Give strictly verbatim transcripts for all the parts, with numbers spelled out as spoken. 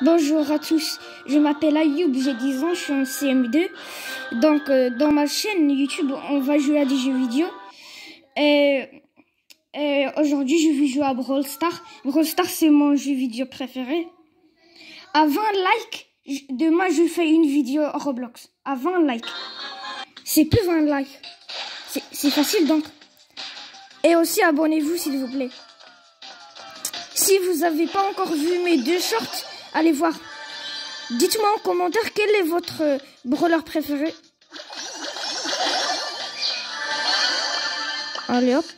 Bonjour à tous, je m'appelle Ayoub, j'ai dix ans, je suis en C M deux. Donc euh, dans ma chaîne YouTube, on va jouer à des jeux vidéo. Et, et aujourd'hui, je vais jouer à Brawl Stars. Brawl Stars, c'est mon jeu vidéo préféré. À vingt likes, demain je fais une vidéo Roblox. À vingt likes. C'est plus vingt likes. C'est facile donc. Et aussi abonnez-vous s'il vous plaît. Si vous n'avez pas encore vu mes deux shorts, allez voir. Dites-moi en commentaire quel est votre euh, brawler préféré. Allez hop.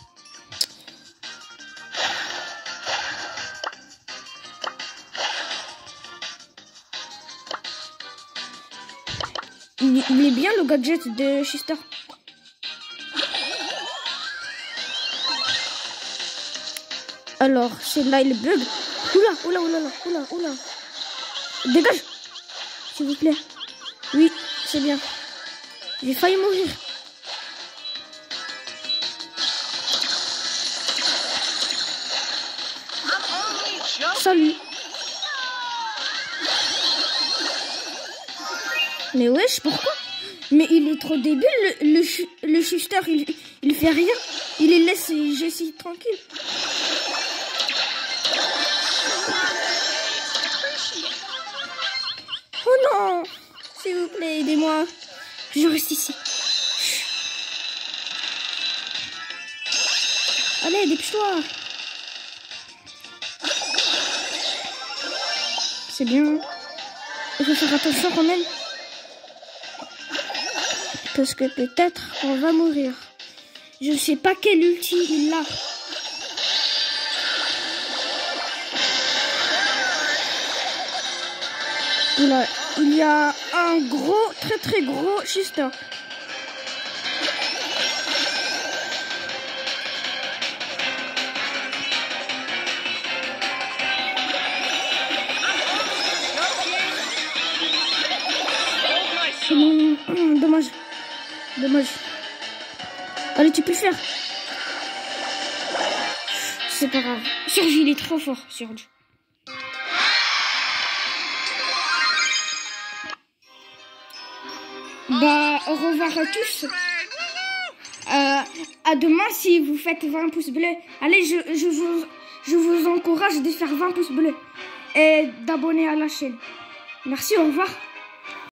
Il, il est bien le gadget de Chester. Alors, c'est là il bug. Oula, oula, oula, oula, oula. Dégage, s'il vous plaît. Oui, c'est bien. J'ai failli mourir. Salut. Mais wesh, pourquoi? Mais il est trop débile, le, le, le Schuster, il, il fait rien. Il les laisse Jessie tranquille. Oh non, s'il vous plaît, aidez-moi. Je reste ici. Allez, dépêche-toi. C'est bien. Il faut faire attention quand même. Parce que peut-être on va mourir. Je ne sais pas quel ulti il a. Il, a, il y a un gros, très très gros Chester. Mmh, mmh, dommage. Dommage. Allez, tu peux le faire. C'est pas grave. Serge, il est trop fort, Serge. Bah, au revoir à tous. Euh, à demain si vous faites vingt pouces bleus. Allez, je, je, vous, je vous encourage de faire vingt pouces bleus et d'abonner à la chaîne. Merci, au revoir.